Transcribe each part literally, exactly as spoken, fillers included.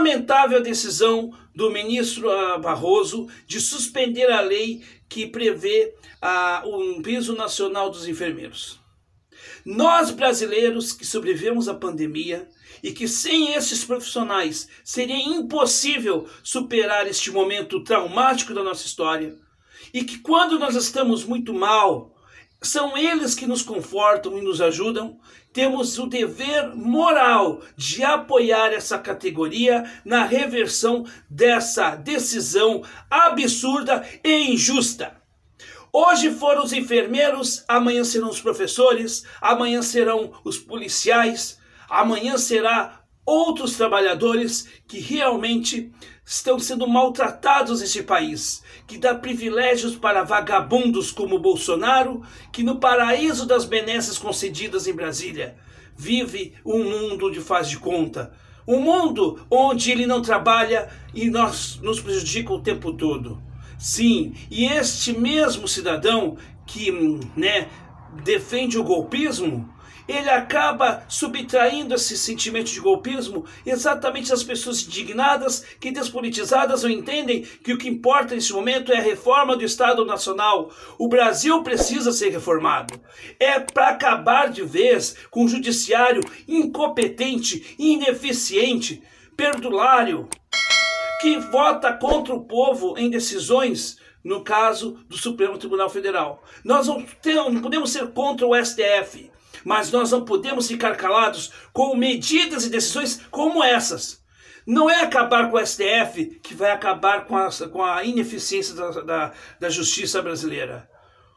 lamentável a decisão do ministro Barroso de suspender a lei que prevê ah, um piso nacional dos enfermeiros. Nós, brasileiros que sobrevivemos à pandemia e que sem esses profissionais seria impossível superar este momento traumático da nossa história, e que quando nós estamos muito mal, são eles que nos confortam e nos ajudam, temos o dever moral de apoiar essa categoria na reversão dessa decisão absurda e injusta. Hoje foram os enfermeiros, amanhã serão os professores, amanhã serão os policiais, amanhã será outros trabalhadores que realmente estão sendo maltratados neste país, que dá privilégios para vagabundos como Bolsonaro, que no paraíso das benesses concedidas em Brasília vive um mundo de faz de conta, um mundo onde ele não trabalha e nós nos prejudica o tempo todo. Sim, e este mesmo cidadão que, né, defende o golpismo, ele acaba subtraindo esse sentimento de golpismo exatamente das pessoas indignadas, que despolitizadas não entendem que o que importa nesse momento é a reforma do Estado Nacional. O Brasil precisa ser reformado. É para acabar de vez com o judiciário incompetente, ineficiente, perdulário, que vota contra o povo em decisões, no caso do Supremo Tribunal Federal. Nós não, temos, não podemos ser contra o S T F, mas nós não podemos ficar calados com medidas e decisões como essas. Não é acabar com o S T F que vai acabar com a, com a ineficiência da, da, da justiça brasileira,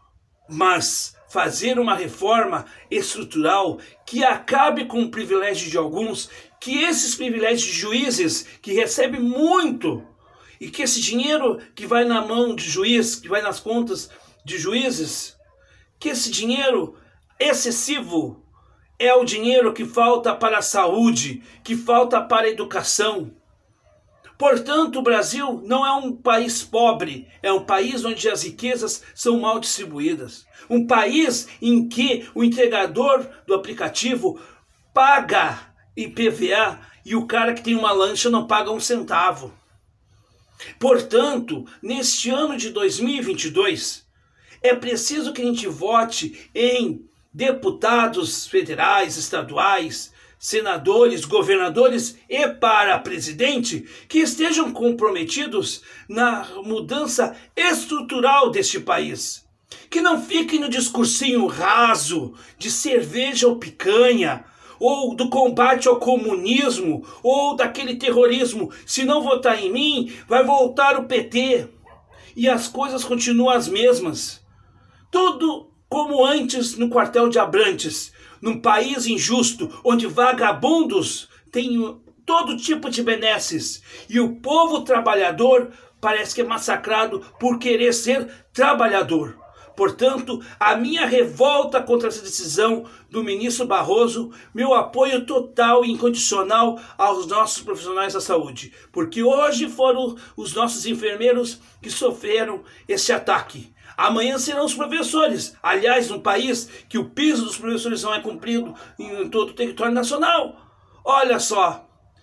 mas fazer uma reforma estrutural que acabe com o privilégio de alguns, que esses privilégios de juízes que recebem muito, e que esse dinheiro que vai na mão de juiz, que vai nas contas de juízes, que esse dinheiro excessivo é o dinheiro que falta para a saúde, que falta para a educação. Portanto, o Brasil não é um país pobre, é um país onde as riquezas são mal distribuídas. Um país em que o entregador do aplicativo paga I P V A e o cara que tem uma lancha não paga um centavo. Portanto, neste ano de dois mil e vinte e dois, é preciso que a gente vote em deputados federais, estaduais, senadores, governadores e para presidente que estejam comprometidos na mudança estrutural deste país. Que não fiquem no discursinho raso de cerveja ou picanha, ou do combate ao comunismo, ou daquele terrorismo. Se não votar em mim, vai voltar o P T. E as coisas continuam as mesmas. Tudo como antes no quartel de Abrantes, num país injusto, onde vagabundos têm todo tipo de benesses, e o povo trabalhador parece que é massacrado por querer ser trabalhador. Portanto, a minha revolta contra essa decisão do ministro Barroso, meu apoio total e incondicional aos nossos profissionais da saúde, porque hoje foram os nossos enfermeiros que sofreram esse ataque. Amanhã serão os professores. Aliás, num país que o piso dos professores não é cumprido em todo o território nacional. Olha só,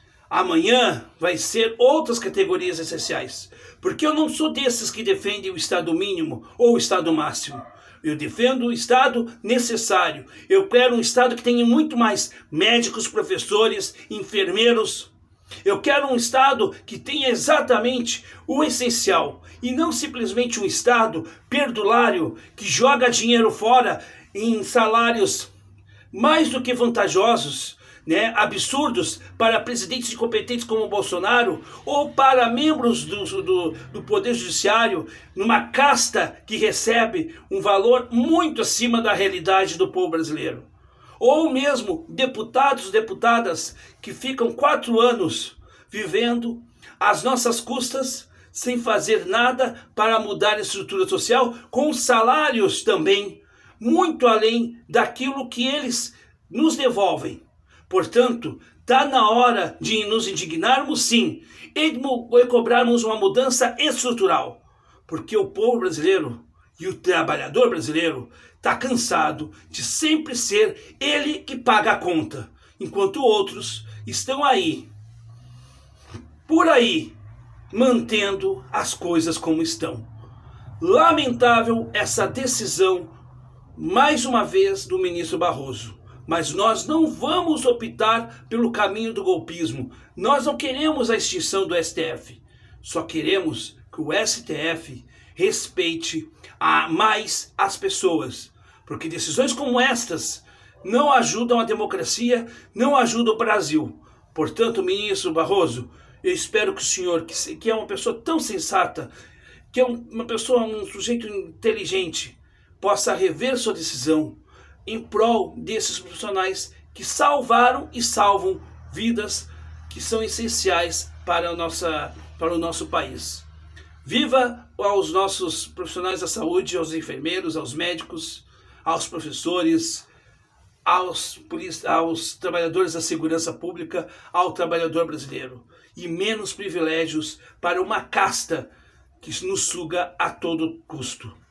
amanhã vai ser outras categorias essenciais. Porque eu não sou desses que defendem o Estado mínimo ou o Estado máximo. Eu defendo o Estado necessário. Eu quero um Estado que tenha muito mais médicos, professores, enfermeiros. Eu quero um Estado que tenha exatamente o essencial e não simplesmente um Estado perdulário que joga dinheiro fora em salários mais do que vantajosos, né, absurdos para presidentes incompetentes como Bolsonaro ou para membros do, do, do Poder Judiciário, numa casta que recebe um valor muito acima da realidade do povo brasileiro. Ou mesmo deputados, deputadas que ficam quatro anos vivendo às nossas custas, sem fazer nada para mudar a estrutura social, com salários também muito além daquilo que eles nos devolvem. Portanto, está na hora de nos indignarmos sim e cobrarmos uma mudança estrutural, porque o povo brasileiro e o trabalhador brasileiro está cansado de sempre ser ele que paga a conta, enquanto outros estão aí por aí, mantendo as coisas como estão. Lamentável essa decisão, mais uma vez, do ministro Barroso. Mas nós não vamos optar pelo caminho do golpismo. Nós não queremos a extinção do S T F. Só queremos que o S T F respeite a mais as pessoas. Porque decisões como estas não ajudam a democracia, não ajudam o Brasil. Portanto, ministro Barroso, eu espero que o senhor, que, que é uma pessoa tão sensata, que é um, uma pessoa, um sujeito inteligente, possa rever sua decisão em prol desses profissionais que salvaram e salvam vidas que são essenciais para, a nossa, para o nosso país. Viva aos nossos profissionais da saúde, aos enfermeiros, aos médicos, aos professores, aos, aos trabalhadores da segurança pública, ao trabalhador brasileiro. E menos privilégios para uma casta que nos suga a todo custo.